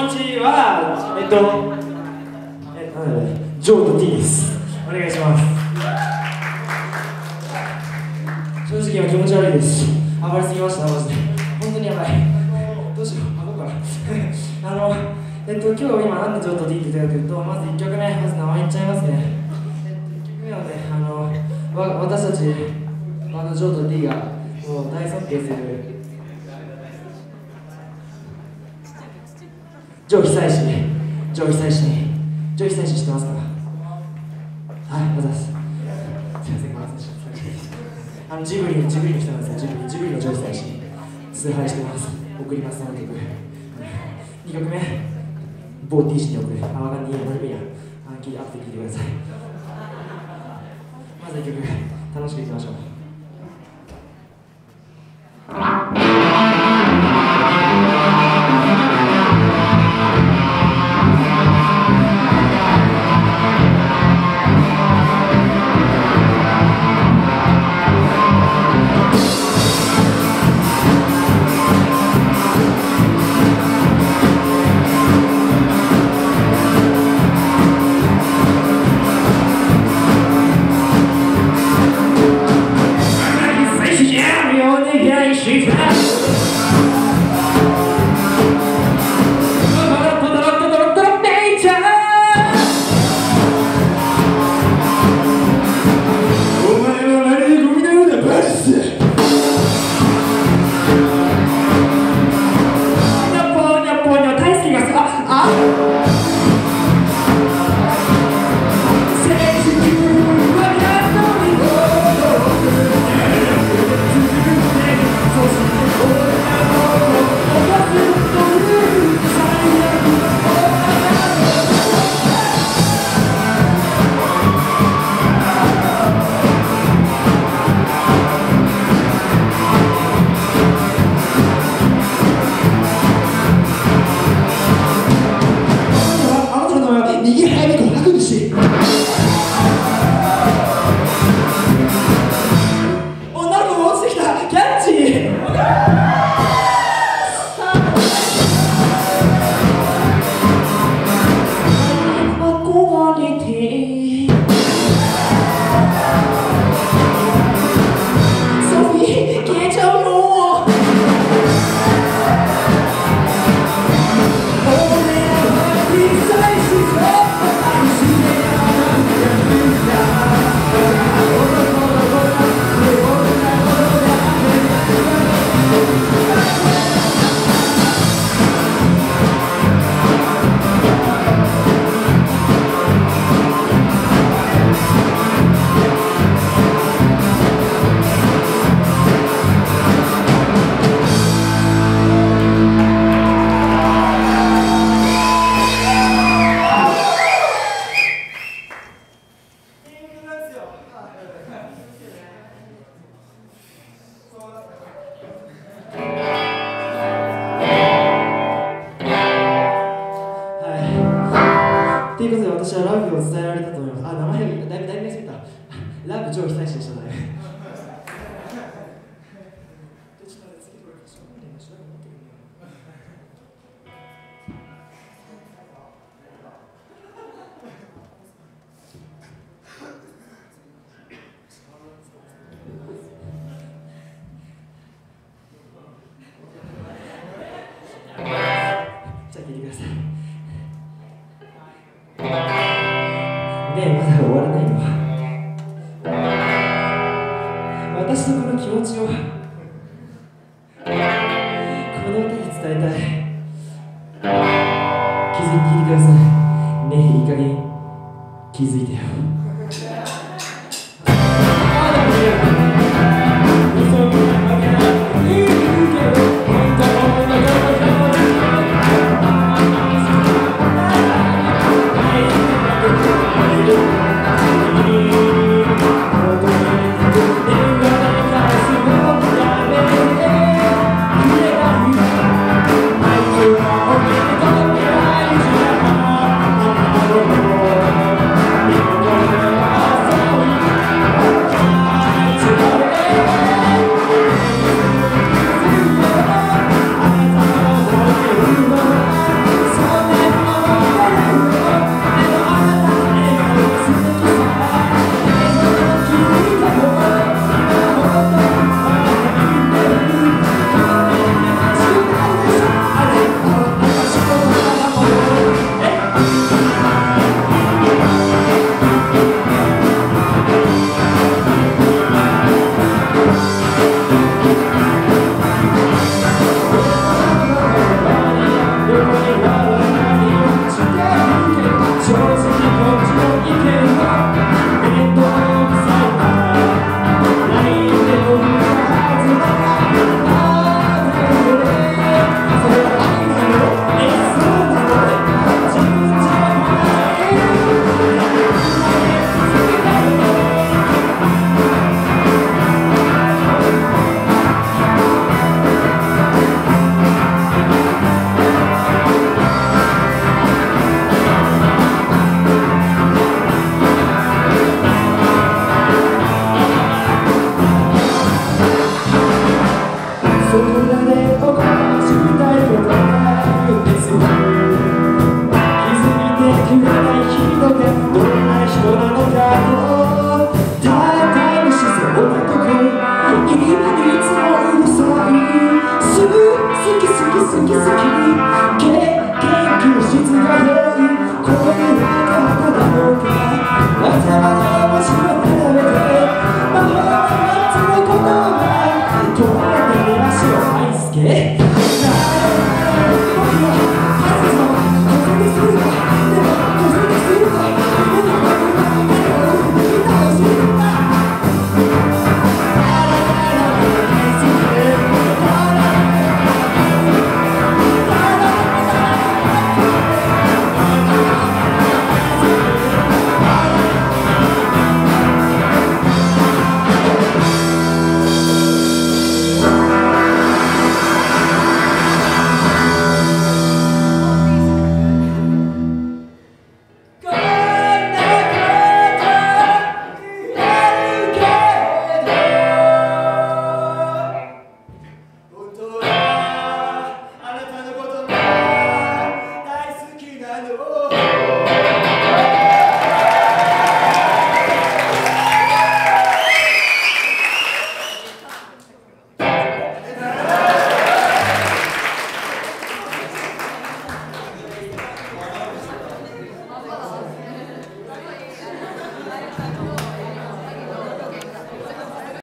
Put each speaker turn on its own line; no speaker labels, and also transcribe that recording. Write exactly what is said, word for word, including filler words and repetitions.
ちはえっとえなんだろうジョーと T です。お願いします。正直今気持ち悪いです。暴れすぎましたマジで。本当にやばい。どうしよう、あごうかなあのえっと今日今なんでジョーと T って言ったかというと、まずいっきょくめ、まず名前言っちゃいますね。えっといっきょくめはね、あのわ私たちバンドジョーと T がもう大尊敬するジョー久石、ジョー久石に、ジョー久石知ってますか？はい、ございます。すみません、ごめんなさい。あのジブリのジブリの人なんですよ。ジブリ、ジブリのジョー久石に崇拝してます。送ります、その曲。にきょくめ、某 T 氏に送る。あ、わかんない、いいや、何もいいや。あ、聞いて、後で聞いてください。まずいっきょく、楽しくいきましょう。ということで私はラブを伝えられたと思います。あ、名前だいぶだいぶ見せた。ラブジョー久石でしたね。じゃあ聞いてください。ねえ、まだ終わらないの。私のこの気持ちをこの歌に伝えたい。気づいて聞いてください。ねえ、いい加減気づいてよ。